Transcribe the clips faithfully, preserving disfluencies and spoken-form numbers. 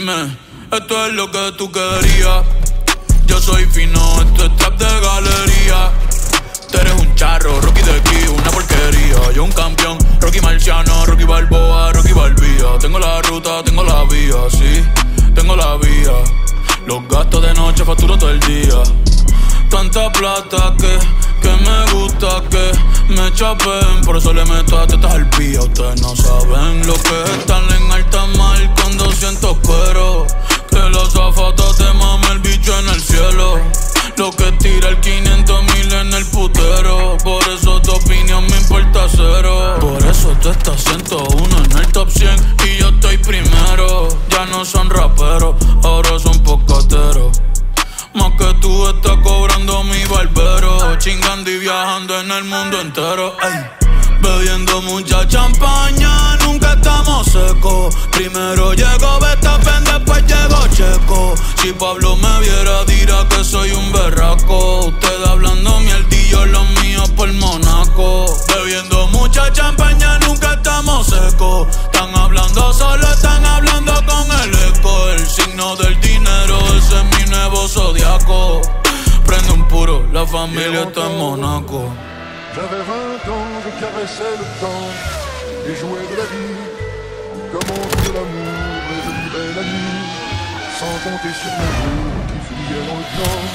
Dime, esto es lo que tú querías. Yo soy fino, esto es trap de galería. Tú eres un charro, Rocky de aquí, una porquería. Yo un campeón, Rocky Marciano, Rocky Balboa, Rocky Balbía. Tengo la ruta, tengo la vía, sí, tengo la vía. Los gastos de noche facturo todo el día. Tanta plata que, que me gusta que me chapen. Por eso le meto a tetas al pía. Ustedes no saben lo que es estar en alta mar cuando siento cuero. Que los azafatas te mame el bicho en el cielo. Lo que tira el quinientos mil en el putero. Por eso tu opinión me importa cero. Por eso tú estás ciento uno en el top cien y yo estoy primero. Ya no son raperos, ahora son pocateros. Más que tú estás cobrando mi barbero. Chingando y viajando en el mundo entero. Ey. Bebiendo mucha champaña, nunca estamos secos. Primero llegó Verstappen, después llegó Checo. Si Pablo me viera dirá que soy un berraco. Ustedes hablando mierdillo, los míos por Monaco. Bebiendo mucha champaña, nunca estamos secos. Están hablando solo, están hablando con el eco. El signo del dinero, ese es mi nuevo zodiaco. Prende un puro, la familia está en Monaco. J'avais vingt ans, je caressais le temps et jouais de la vie. Comment de l'amour et je vivais la nuit sans compter sur mes jours qui fuyaient dans le temps.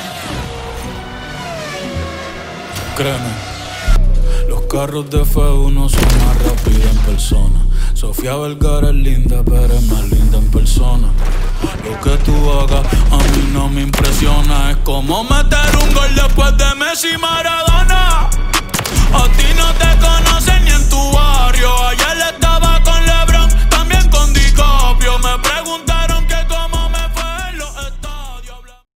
Créeme, los carros de F uno son más rápidos en persona. Sofía Vergara es linda, pero es más linda en persona. Lo que tú hagas a mí no me impresiona. Es como meter un gol después de Messi y Maradona.